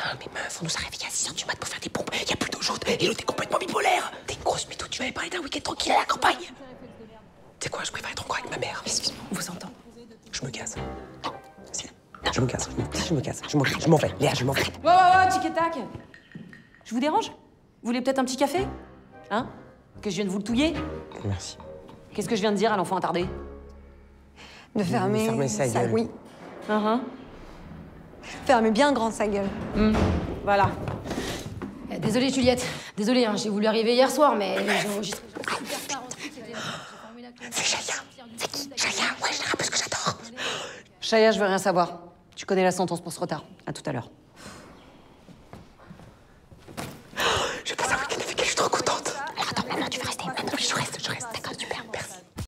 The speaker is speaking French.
mais meuf, on nous a réveillés à 6h du mat pour faire des pompes. Y a plus d'eau chaude et l'autre est complètement bipolaire. T'es une grosse mytho, tu m'avais parlé d'un week-end tranquille à la campagne. Tu sais quoi, je préfère être encore avec ma mère. Excuse-moi, on vous entend. Je me casse. Si. Je me casse, je me casse. Je m'en vais. Léa, je m'en vais. Ouais, tic et tac. Je vous dérange? Vous voulez peut-être un petit café? Hein? Que je vienne vous le touiller? Merci. Qu'est-ce que je viens de dire à l'enfant attardé? De fermer sa gueule. Oui. Fermez bien grand sa gueule. Voilà. Désolée Juliette, désolée, hein, j'ai voulu arriver hier soir, mais j'ai enregistré super tard. C'est Chaya. C'est qui? Chaya, ouais, je la rappeuse que j'adore. Chaya, je veux rien savoir. Tu connais la sentence pour ce retard. À tout à l'heure.